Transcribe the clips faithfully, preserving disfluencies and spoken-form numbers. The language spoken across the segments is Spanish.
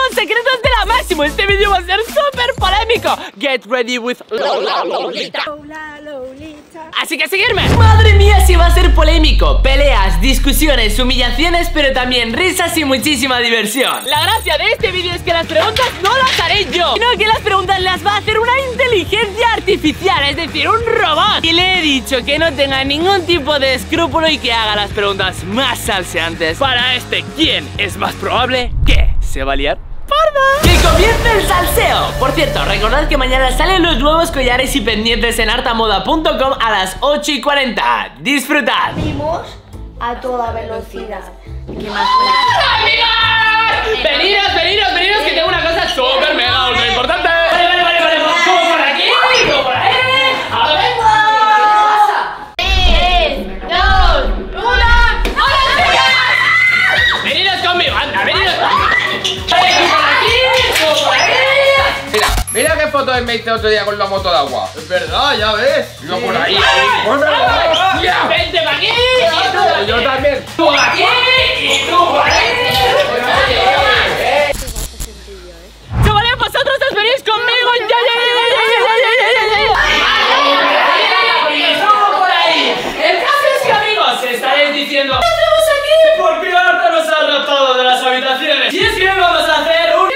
los secretos de la Máximo. Este vídeo va a ser súper polémico. Get ready with Lola Lolita. Así que a seguirme. Madre mía, si va a ser polémico. Peleas, discusiones, humillaciones, pero también risas y muchísima diversión. La gracia de este vídeo es que las preguntas no las haré yo, sino que las preguntas las va a hacer una inteligencia artificial, es decir, un robot. Y le he dicho que no tenga ningún tipo de escrúpulo y que haga las preguntas más salseantes para este ¿quién es más probable que se va a liar? ¡Que comience el salseo! Por cierto, recordad que mañana salen los nuevos collares y pendientes en artamoda punto com a las ocho y cuarenta. ¡Disfrutad! Vimos a toda velocidad. ¿Qué más? ¡Amigos! Veniros, veniros, veniros, que tengo una cosa súper mega ultra importante. Vale, vale, vale, vale. ¿Cómo por aquí? ¿Cómo por ahí? ¡A ver! tres, dos, uno. ¡Hola, chicas! Veniros conmigo, anda, veniros conmigo. Mira, mira qué foto me hice otro día con la moto de agua. Es verdad, ya ves. Yo por ahí. Vente para aquí. Y tú, Yo también. tú por aquí. Y tú por ahí. Chavales, vosotros os venís conmigo. Ya, ya, ya, ya, ya, ya, ya, ya, ya. Por ahí. El caso es que, amigos, estaréis diciendo ¿qué hacemos aquí? ¿Por qué Arta nos ha rotado de las habitaciones? Y es que vamos a hacer un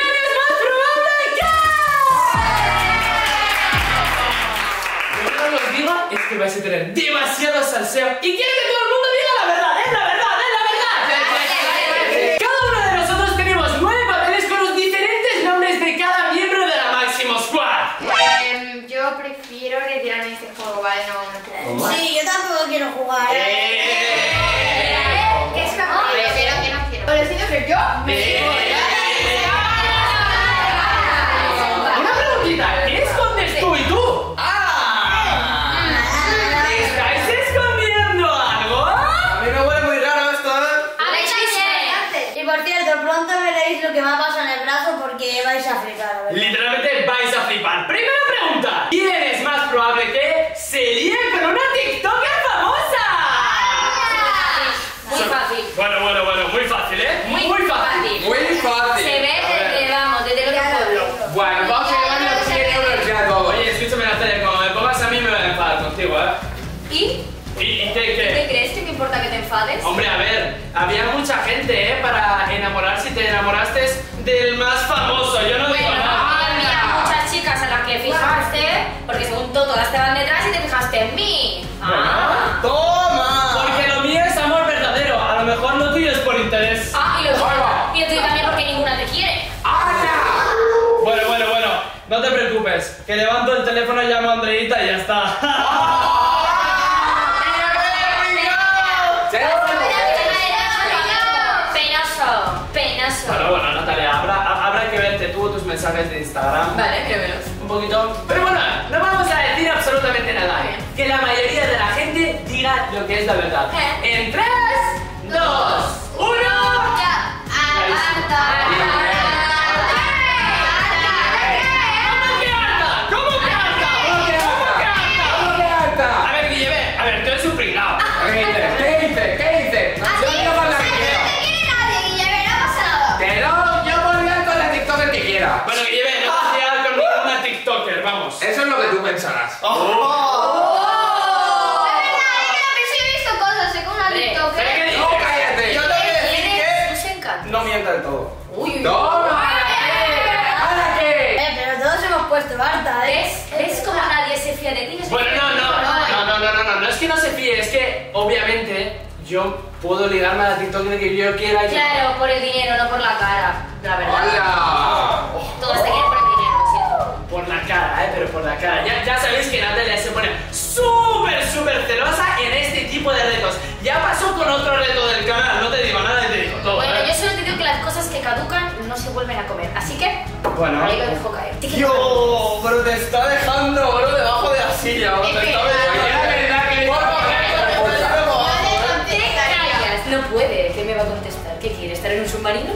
es que vais a tener demasiado salseo y quiero que todo el mundo diga la verdad, es la verdad, es la verdad. Cada uno de nosotros tenemos nueve papeles con los diferentes nombres de cada miembro de la Máximo Squad. Eh, yo prefiero retirarme de este juego, vale, no, no quiero. Sí, yo tampoco quiero jugar. Eh. Es que no quiero, que no quiero. Pero siento que yo me quiero. Una preguntita, ¿qué escondes tú y tú? ¿Estáis escondiendo algo? A mí me huele muy raro esto, ¿eh? Y por cierto, pronto veréis lo que me ha pasado en el brazo porque vais a flipar, ¿verdad? Literalmente vais a flipar. Primera pregunta, ¿quién es más probable que se líe con una TikToker famosa? Muy fácil. Bueno, bueno, bueno, muy fácil, ¿eh? Muy, muy fácil. Muy fácil. Se ve desde, vamos, desde el otro pueblo. Bueno, vamos a llevar los cien euros ya todo. Oye, escúchame, Natalia, como me pongas a mí me voy a enfadar contigo, ¿eh? ¿Y? ¿Y, y qué, ¿Qué qué? crees que me importa que te enfades? Hombre, a ver, había mucha gente, ¿eh? Para enamorarse y te enamoraste del más famoso, yo no digo Bueno, nada. había muchas chicas a las que fijaste, porque según tú todas te van detrás y te fijaste en mí. Ah. ¡Toma! Porque lo mío es amor verdadero, a lo mejor lo tuyo es por interés. Ah, y lo tuyo. Y lo tuyo también porque ninguna te quiere. Bueno, bueno, bueno, no te preocupes, que levanto el teléfono y llamo a Andreita y ya está. Penoso, penoso. Bueno, bueno, Natalia, habrá, habrá que verte tú tus mensajes de Instagram. Vale, míramelos. Un poquito. Pero bueno, no vamos a decir absolutamente nada. Que la mayoría de la gente diga lo que es la verdad. En tres, dos, uno. Ya. Arta. ¿Cómo que harta? ¿Cómo que harta? ¿Cómo que harta? A ver, Guille, a ver, tú eres un pringao. ¿Qué dices? ¿Qué dices? ¿Qué dices? Yo digo con la que quiera. Que no, yo voy a liar con la TikToker que quiera. Bueno, Guille, no te liar con ninguna TikToker, vamos. Eso es lo que tú pensarás. No, cállate. Yo te voy a decir que encanta. no mienta del todo. Uy, uy. ¡Toma! ¿Ahora qué? Eh, pero todos hemos puesto harta, ¿eh? ¿Ves? ¿Ves cómo nadie se fía de ti? No se Bueno, fía no, de ti, no, no, hay. no, no, no, no, no es que no se fíe, es que obviamente yo puedo ligarme a la TikToker que yo quiera. y- Claro, por el dinero, no por la cara. La verdad. ¡Hola! Todas te quieren por el dinero, lo siento. Por la cara, eh, pero por la cara. Ya, ya sabéis que Natalia se pone súper, súper celosa en este tipo de retos. Ya pasó con otro reto del canal, no te digo nada y te digo todo. Bueno, ¿eh? yo solo te digo que las cosas que caducan no se vuelven a comer. Así que, Bueno. ahí lo dejo caer. Yo, pero te está dejando, bro, debajo de la silla, bro. Te está Es verdad. dejando. Te callas. No puede, ¿qué me va a contestar? ¿Qué quiere? ¿Estar en un submarino?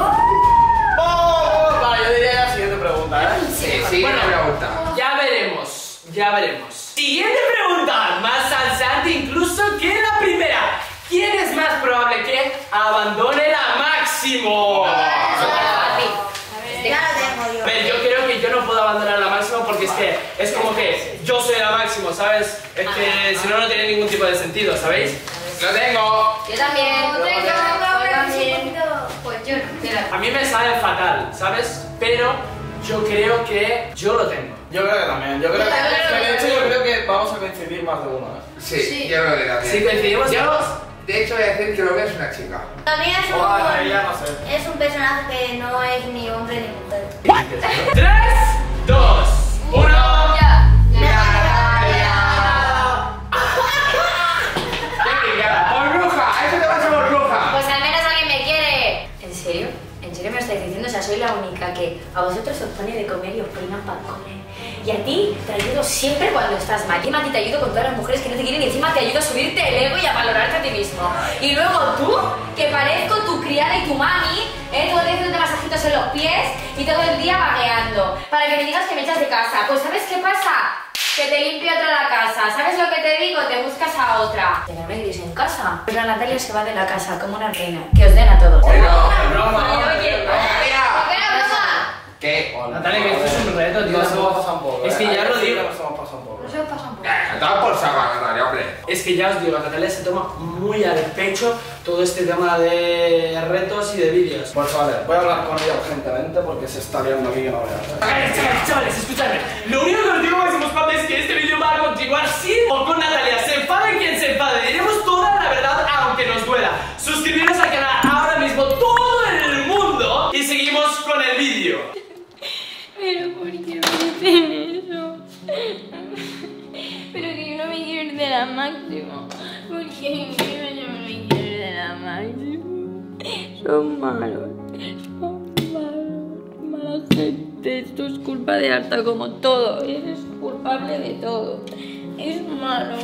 Oh, vale, yo diría la siguiente pregunta, ¿eh? Sí, sí, Bueno, no me gusta. Ya veremos, ya veremos. Siguiente pregunta, más salsante incluso que la primera. ¿Quién es más probable que abandone la Máximo? Fácil. que es como que yo soy la máximo, ¿sabes? Es que si no, no tiene ningún tipo de sentido, ¿sabéis? ¡Lo tengo! Yo también. No tengo, Yo también. Pues yo no. Mira. A mí me sale fatal, ¿sabes? Pero yo creo que yo lo tengo. Yo creo que también. Yo creo que, Yo de hecho, yo creo que vamos a coincidir más de uno, ¿eh? Sí, Sí. yo creo que también. Si coincidimos Yo, todos. de hecho, voy a decir que lo veo es una chica. También es un, Oh, ahí ya no sé. es un personaje que no es ni hombre ni mujer. tres, dos, uno. Ya. ¡Por bruja! ¡Eso te pasa por bruja! Pues al menos alguien me quiere. ¿En serio? ¿En serio me lo estáis diciendo? O sea, soy la única que a vosotros os pone de comer y os peinan para comer. Y a ti te ayudo siempre cuando estás mal. Y encima a ti te ayudo con todas las mujeres que no te quieren y encima te ayudo a subirte el ego y a valorarte a ti mismo. Y luego tú, que parezco tu criada y tu mami, ¿eh? Todo el día haciéndote masajitos en los pies y todo el día vagueando. Para que me digas que me echas de casa. Pues ¿sabes qué pasa? Que te limpio otra la casa. ¿Sabes lo que te digo? Te buscas a otra. ¿Que no me queréis en casa? Pues la Natalia se va de la casa como una reina. Que os den a todos. Oye, no, Es broma. Oye, oye. Natalia. ¿Por qué no, broma? ¿Qué? Natalia, que esto es un reto, tío. Nos hemos pasado un poco. Es que ¿eh? ya lo Sí, digo. Nos hemos pasado un poco. No se os pasa un poco. Eh, Toma por saco, Natalia, hombre. Es que ya os digo, Natalia se toma muy al pecho todo este tema de retos y de vídeos. Pues vale, voy a hablar con ella urgentemente porque se está liando aquí que no veas. ¿eh? Chavales, chavales, chavales, escuchadme. Lo único que os digo, máximos padres, es que este vídeo va a continuar sin o con Natalia. Se enfade quien se enfade. Diremos toda la verdad aunque nos duela. Suscribiros al canal ahora mismo, todo el mundo. Y seguimos con el vídeo. Pero ¿por qué me dicen eso? Pero que yo no me quiero ir de la máximo. Porque encima yo no me quiero ir de la máximo. Son malos. Son malos. Mala gente. Esto es culpa de Arta como todo. Eres culpable de todo. Es malo.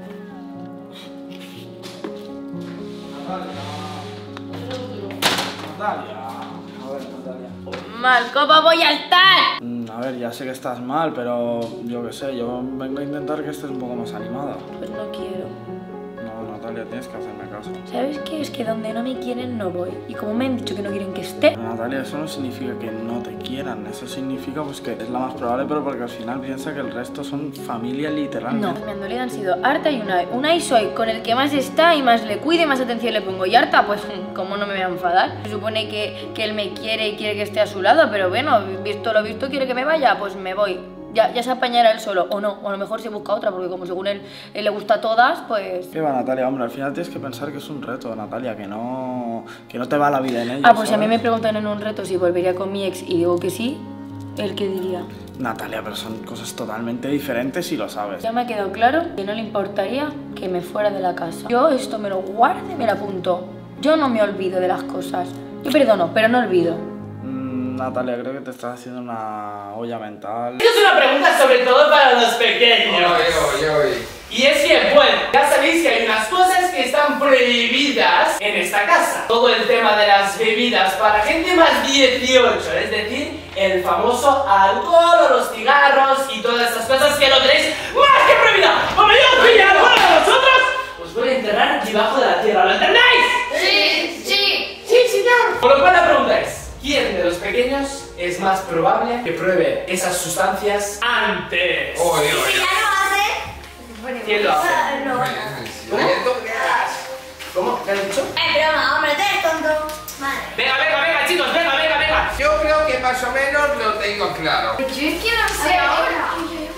Natalia. A ver, Natalia. Mal, ¿cómo voy a estar? Mm, A ver, ya sé que estás mal, pero yo qué sé, yo vengo a intentar que estés un poco más animada. Pues no quiero. No, Natalia, tienes que hacerme caso. ¿Sabes qué? Es que donde no me quieren no voy. Y como me han dicho que no quieren que esté, Pero, Natalia, eso no significa que no te quieran, eso significa pues que es la más probable, pero porque al final piensa que el resto son familia no. literalmente. Me han dolido han sido Arta y Unai. Unai soy con el que más está y más le cuido y más atención le pongo. Y Arta, pues, como no me voy a enfadar. Se supone que, que él me quiere y quiere que esté a su lado, pero bueno, visto lo visto, quiere que me vaya, pues me voy. Ya, ya se apañará él solo, o no, o a lo mejor se busca otra, porque como según él, él le gusta a todas, pues... ¿Qué va, Natalia? Hombre, al final tienes que pensar que es un reto, Natalia, que no, que no te va la vida en ello. Ah, pues si a mí ¿sabes? me preguntan en un reto si volvería con mi ex y digo que sí, ¿él qué diría? Natalia, pero son cosas totalmente diferentes y lo sabes. Ya me ha quedado claro que no le importaría que me fuera de la casa. Yo esto me lo guardo y me lo apunto. Yo no me olvido de las cosas. Yo perdono, pero no olvido. Mm, Natalia, creo que te estás haciendo una olla mental. Esta es una pregunta sobre todo para los pequeños. Oye, oye, oye. Y es que, bueno, ya sabéis que hay unas cosas que están prohibidas en esta casa. Todo el tema de las bebidas para gente más dieciocho, es decir, el famoso alcohol o los cigarros y todas estas cosas que lo tenéis más que prohibido. Como yo soy alguno de vosotros, os voy a enterrar debajo de la tierra, ¿lo entendéis? Sí, sí. Sí, señor. Por lo cual la pregunta es, ¿quién de los pequeños es más probable que pruebe esas sustancias antes? Oye, Si oye. ya lo hace, ¿Quién lo hace? ah, no. Oye, ¿tú qué haces? ¿Cómo? ¿Qué has dicho? Es broma, hombre, tú eres tonto. Madre. Venga, venga, venga, chicos, venga, venga, venga. Yo creo que más o menos lo tengo claro. Yo es que no sé ahora.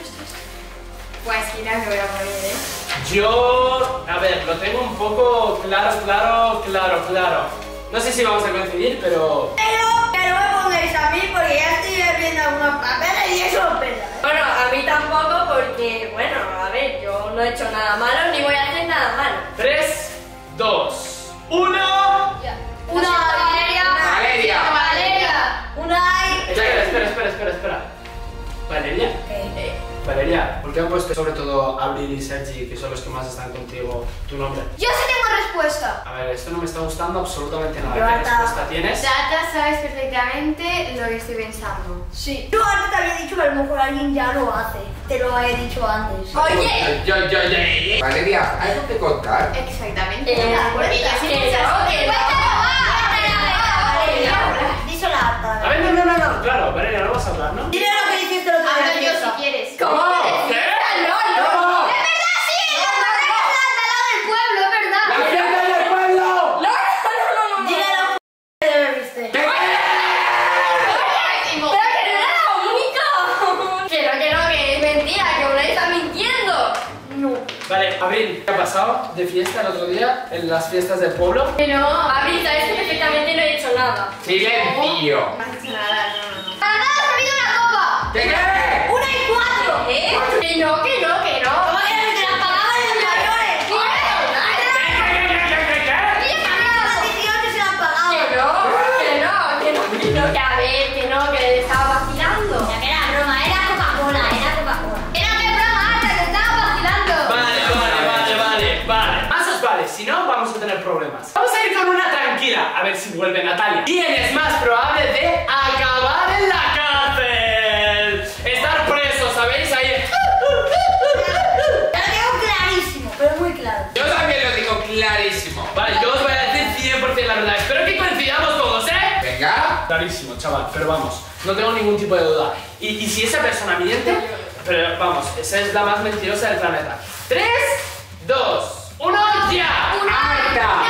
Pues mira, me voy a morir, ¿eh? Yo, a ver, lo tengo un poco claro, claro, claro, claro. No sé si vamos a coincidir, pero... Pero que no me pongáis a mí porque ya estoy viendo algunos papeles y eso es verdad. ¿eh? Bueno, a mí tampoco porque, bueno, a ver, yo no he hecho nada malo ni voy a hacer nada malo. Tres, dos, uno... Una Valeria. Valeria. Valeria. Una hay. Espera, espera, espera, espera, espera. ¿Valeria? ¿Qué? Valeria, ¿por qué han puesto sobre todo Abril y Sergi, que son los que más están contigo, tu nombre? Yo sí tengo respuesta. A ver, esto no me está gustando absolutamente nada. Yo ¿Qué hasta- respuesta tienes? Tata, sabes perfectamente lo que estoy pensando. Sí. Yo antes te había dicho que a lo mejor alguien ya lo hace. Te lo he dicho antes. Oye, Yo, yo, yo. Valeria, ¿algo que contar? Exactamente. Eh, Porque yo que siempre no, que no. Díselo a Arta. A ver, no, no, no, no, claro, Valeria, no vas a hablar, ¿no? Dile lo que hiciste el otro Hablo día. yo Fiesta. si quieres. Abril, ¿qué ha pasado de fiesta el otro día en las fiestas del pueblo? Que no, Abril, sabes que perfectamente no he hecho nada. ¡Silencio! No has hecho nada, no, no. ¡Para nada, ha habido una copa! ¿Qué qué? ¡Una y cuatro! ¿Eh? Que no, que no, que no. ¿Cómo que no se las pagaban en los mayores? Que no, que no, que no, que no, que a ver, que no, que le estaba vacilando. Ya que era broma, era Coca-Cola, era Coca-Cola. Era que broma, Arta, que estaba vacilando. Vale, vale, vale, vale, vale. Más os vale, si no vamos a tener problemas. Vamos a ir con una tranquila, a ver si vuelve Natalia. ¿Quién es más probable de acabar en la cárcel? Estar preso, ¿sabéis? Ahí. Ya lo tengo clarísimo, pero muy claro. Yo también lo digo clarísimo. Vale, yo os voy a decir cien por cien la verdad. Espero que coincidamos todos, ¿eh? Venga. Clarísimo, chaval, pero vamos, no tengo ningún tipo de duda. Y, y si esa persona miente, pero vamos, esa es la más mentirosa del planeta. tres, dos, uno, ya. ¡Arta!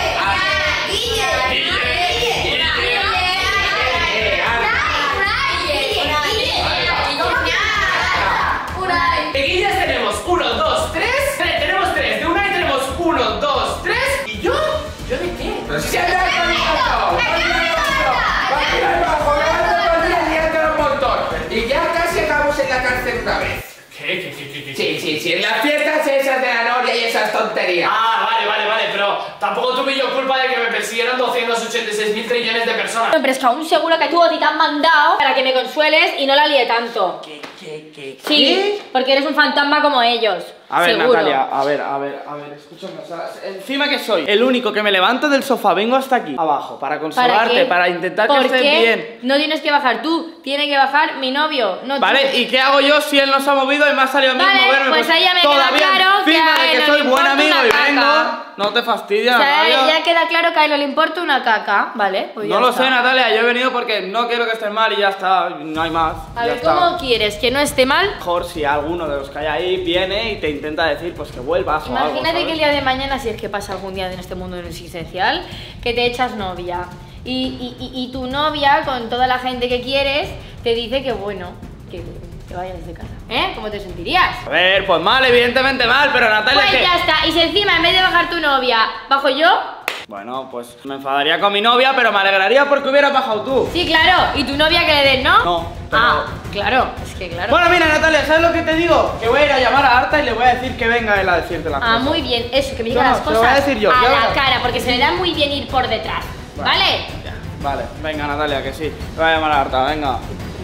Pequeñas tenemos uno, dos, tres. Tenemos tres. De una y tenemos uno, dos, tres. ¿Y yo? ¿Yo de qué? Pero si se ha dado con esto. Un montón. Y ya casi acabamos en la cárcel una vez. ¿Qué? ¿Qué? ¿Qué? ¿Qué? ¿Qué? Sí, sí, sí, en las fiestas esas de la novia y esas tonterías. Ah, vale, vale, vale, pero tampoco tuve yo culpa de que me persiguieran doscientos ochenta y seis mil trillones de personas. Pero es que aún seguro que tú a ti te han mandado para que me consueles y no la líe tanto. ¿Qué? ¿Qué? ¿Qué? Sí, porque eres un fantasma como ellos. A ver, seguro. Natalia, a ver, a ver, a ver, escúchame, o sea, encima que soy el único que me levanto del sofá, vengo hasta aquí, abajo, para consolarte, qué? para, intentar que ¿Por estés qué? bien. No tienes que bajar tú, tiene que bajar mi novio, no tú. Vale, ¿y qué hago yo si él no se ha movido y me ha salido a mí Vale, moverme? pues ahí ya me queda todavía claro que encima a de él que no soy le buen importa amigo una y caca. vengo, no te fastidia, O sea, Natalia. ya queda claro que a él no le importa una caca, ¿vale? Pues ya No lo está. sé, Natalia, yo he venido porque no quiero que estés mal y ya está, no hay más. A ya ver, está. ¿cómo quieres que no esté mal? Mejor si alguno de los que hay ahí viene y te intenta decir pues que vuelvas o algo, Imagínate ¿sabes? que el día de mañana, si es que pasa algún día en este mundo existencial, que te echas novia y, y, y, y tu novia, con toda la gente que quieres, te dice que bueno, que te vayas de casa. ¿Eh? ¿Cómo te sentirías? A ver, pues mal, evidentemente mal, pero Natalia Pues que... ya está, y si encima en vez de bajar tu novia, bajo yo, Bueno, pues me enfadaría con mi novia, pero me alegraría porque hubieras bajado tú. sí, claro, y tu novia que le des, ¿no? No, pero- Ah, claro, es que claro. Bueno, mira, Natalia, ¿sabes lo que te digo? Que voy a ir a llamar a Arta y le voy a decir que venga él a decirte las Ah, cosas. muy bien, eso, que me diga No, las te cosas lo voy a decir yo, a ya la verás. cara, porque se le da muy bien ir por detrás, ¿vale? Ya, vale, venga, Natalia, que sí. Voy a llamar a Arta, venga.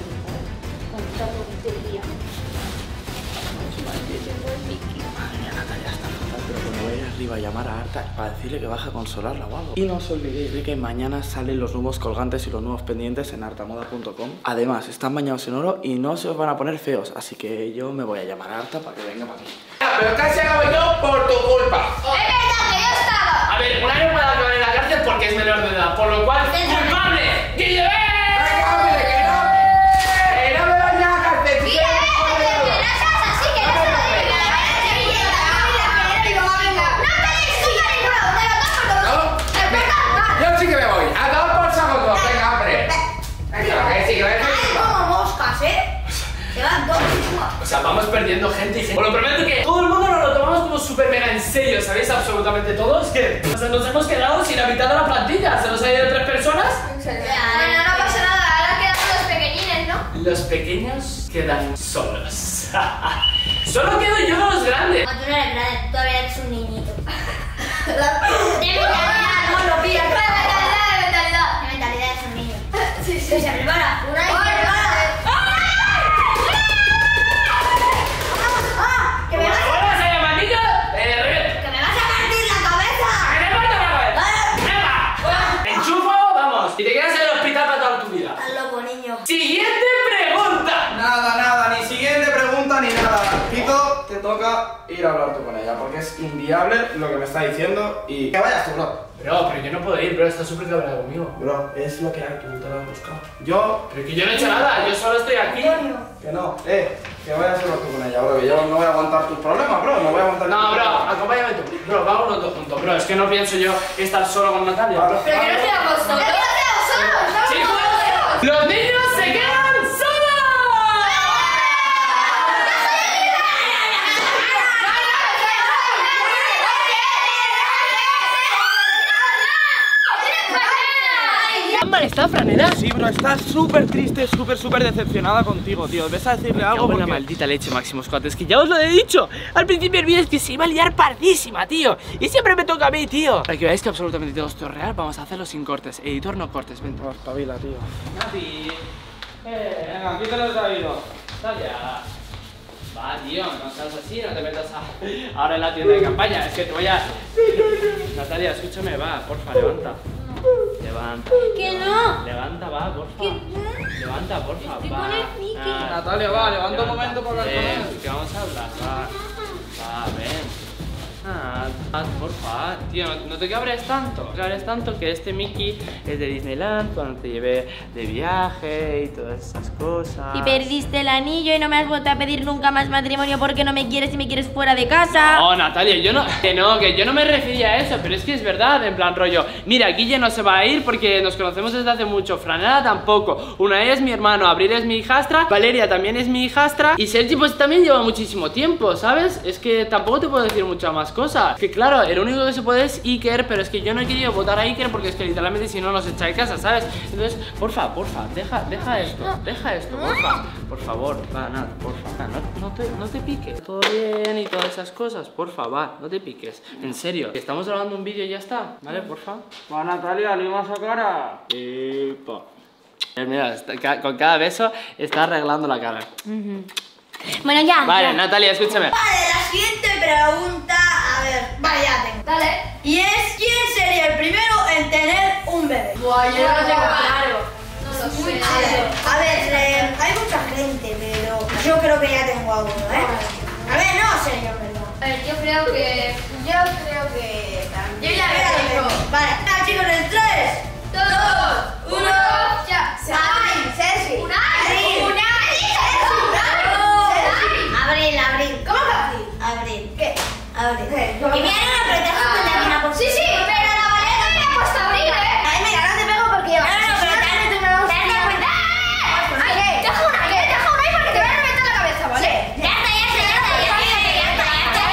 Pero cuando vaya arriba a llamar a Arta para decirle que baja a consolarla o algo. Y no os olvidéis de que mañana salen los nuevos colgantes y los nuevos pendientes en artamoda punto com. Además, están bañados en oro y no se os van a poner feos, así que yo me voy a llamar a Arta para que venga para aquí. Pero casi acabo yo por tu culpa. Es verdad que yo estaba. A ver, un año puede acabar en la cárcel porque es menor de edad, por lo cual, ¡culpable! ¡Guille! Venga, hombre, que no. Que no me vayas a cárcel. Mira, vete, que no seas así, que no se lo digas. No tenéis hija ninguna, de los dos por No, dos. yo sí que me voy. A dos por saco dos. Venga, hombre. Venga, que sí, que Ay, sí. como moscas, ¿eh? Se van dos. O sea, vamos perdiendo gente y gente. Os lo prometo que todo el mundo nos lo tomamos como súper mega en serio, ¿sabéis? Absolutamente todos. Que o sea, nos hemos quedado sin la mitad de la plantilla. Se nos ha ido tres personas. Bueno, no pasa nada, ahora quedan los pequeñines, ¿no? Los pequeños quedan solos. Solo quedo yo de los grandes. No, tú no eres grande, tú todavía eres un niñito. De mentalidad, no lo pillas. De mentalidad, de mentalidad. De mentalidad es un niño. Sí, sí. Que se prepara. Una y se Ay, prepara. ¡Ah! ¡Que me Como vas la a, vuelvas a llamar niño, eh, reviento. que me vas a partir la cabeza! ¡Que te parto la cabeza! ¡Venga! ¡Me enchufo! Vamos. Y te quedas en el hospital para toda tu vida. Estás loco, niño. Siguiente pregunta. Nada, nada, ni siguiente pregunta ni nada. Pico, te toca ir a hablar tú con ella, porque es inviable lo que me está diciendo y... Que vayas tú, bro. Bro, pero yo no puedo ir, bro. Está súper cabreado conmigo. Bro, es lo que hay, tú te lo has buscado. Yo... Pero que yo no he hecho nada. Yo solo estoy aquí. Que no, eh, que vayas a hablar tú con ella, bro, que yo no voy a aguantar tus problemas, bro, no voy a aguantar tus No, bro, problemas. acompáñame tú. Bro, vamos los dos juntos, bro. Es que no pienso yo estar solo con Natalia, bro. Pero que no seamos solos. ¡Que no seas solo! ¡Estamos ¡Chicos! solos! ¡Los niños se quedan solos! está, Franela? Sí, bro, está súper triste, súper, súper decepcionada contigo, tío. ¿Ves a decirle algo? Porque... Porque... la maldita leche, Máximos Cuates, que ya os lo he dicho. Al principio el vídeo es que se iba a liar pardísima, tío. Y siempre me toca a mí, tío. Para que veáis que absolutamente todo esto es real, vamos a hacerlo sin cortes. Editor, no cortes, vente. No, espabila, tío. Nati. Eh, venga, aquí te lo he traído. Sal ya. Va, tío, no seas así, no te metas a... ahora en la tienda de campaña. Es que te voy a... Natalia, escúchame, va, porfa, levanta. Levanta. Que no. Levanta, va, porfa. Levanta, porfa, Estoy va. con el Mickey. Ah, Natalia, va, levanta un momento para hablar con ven, él. que vamos a hablar, va. Va, ven. Ah, ah, porfa, tío, no, no te cabres tanto. No te cabres tanto que este Mickey es de Disneyland cuando te llevé de viaje y todas esas cosas. Y perdiste el anillo y no me has vuelto a pedir nunca más matrimonio porque no me quieres y me quieres fuera de casa. No, Natalia, yo no, que no, que yo no me refería a eso, pero es que es verdad, en plan rollo. Mira, Guille no se va a ir porque nos conocemos desde hace mucho, Franela tampoco. Unai es mi hermano, Abril es mi hijastra, Valeria también es mi hijastra y Sergi pues también lleva muchísimo tiempo, ¿sabes? Es que tampoco te puedo decir muchas más cosas. Que claro, el único que se puede es Iker, pero es que yo no he querido votar a Iker porque es que literalmente si no nos echa de casa, ¿sabes? Entonces, porfa, porfa, deja, deja esto, deja esto, porfa. Por favor, va, nada, porfa, no, no, te, no te piques. Todo bien y todas esas cosas, porfa, va, no te piques. En serio, que estamos grabando un vídeo y ya está, ¿vale? Porfa. Va, Natalia, lima esa cara. Epa. Mira, está, con cada beso está arreglando la cara. Uh-huh. Bueno, ya. Vale, ya. Natalia, escúchame. Vale, la siguiente pregunta, a ver, vale, ya tengo. Dale. Y es, ¿quién sería el primero en tener un bebé? Buah, yo no lo tengo claro. No lo Muy sé. chido. A ver, eh, hay mucha gente, pero yo creo que ya tengo alguno, ¿eh? A ver, no sé yo, ¿verdad? A ver, yo creo que... Yo creo que también. Yo ya Espérate. lo tengo. Vale, nada, chicos, en tres, Dos, uno, ya. Abril, Sergi. Unai. Abril. Unai. Sergi. Abril, Abril. ¿Cómo que Abril? Abril. ¿Qué? Abril. ¿Qué? Y viene una protesta con la mina por Sí, sí, pero la Valeria me ha puesto Abril, ¿eh? Ay, mira, no te pego porque yo. No, no, pero te has metido una hostia. Ay, deja una, ¿qué? Deja una ahí porque te voy a reventar la cabeza, ¿vale? Ya está, ya está, ya está, ya está, ya está, ya está, ya está.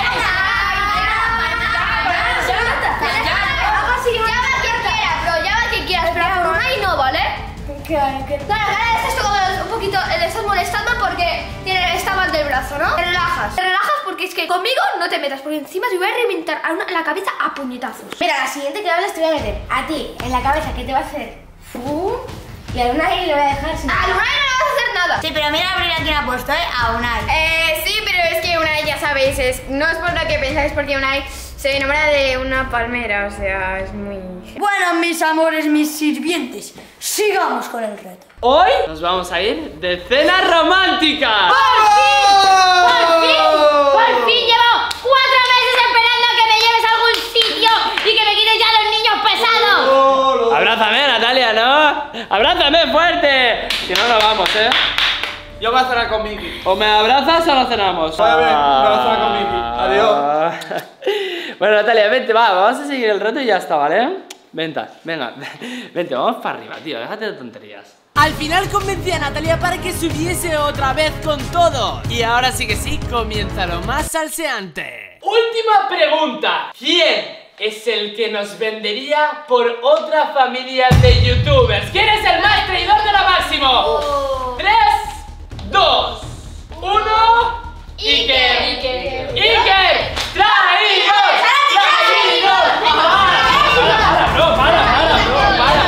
Llama a quien quieras, bro, llama a quien quieras, pero por una y no, ¿vale? Claro, claro, estás como un poquito, le estás molestando porque tiene, está mal del brazo, ¿no? Te relajas, te relajas porque es que conmigo no te metas, porque encima te voy a reventar a una- la cabeza a puñetazos. Mira, la siguiente que hables te voy a meter a ti en la cabeza que te va a hacer ¡fum! Y a Unai le voy a dejar sin. A Unai no le vas a hacer nada. Sí, pero mira a Abril a quién ha puesto, ¿eh? A Unai. Eh, sí, pero es que Unai, ya sabéis, es, no es por lo que pensáis, porque Unai se enamora de una palmera, o sea, es muy... Bueno, mis amores, mis sirvientes, sigamos con el reto. Hoy nos vamos a ir de cena romántica. ¡Por fin! ¡Por fin! Llevo cuatro meses esperando a que me lleves a algún sitio y que me quites ya los niños pesados. Abrázame, Natalia, ¿no? Abrázame fuerte. Si no, no vamos, ¿eh? Yo voy a cenar con Mickey. O me abrazas o no cenamos. Vale, bien, me voy a cenar con Mickey. Adiós. Bueno, Natalia, vente, va, vamos a seguir el reto y ya está, ¿vale? Venta, venga, vente, vamos para arriba, tío, déjate de tonterías. Al final convencí a Natalia para que subiese otra vez con todo. Y ahora sí que sí, comienza lo más salseante. Última pregunta. ¿Quién es el que nos vendería por otra familia de youtubers? ¿Quién es el más traidor de lo máximo? tres, dos, uno... Iker. Iker. Iker. ¡Traidor! ¡Traidor! ¡Para, para, no, para, para, no, para,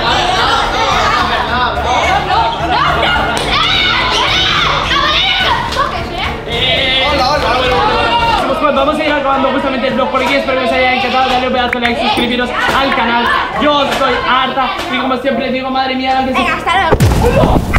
para, vamos a ir acabando justamente el vlog por aquí. Espero que os haya encantado. Dale un pedazo de like, suscribiros al canal. Yo soy Arta y como siempre digo, madre mía, antes de... Venga, hasta luego.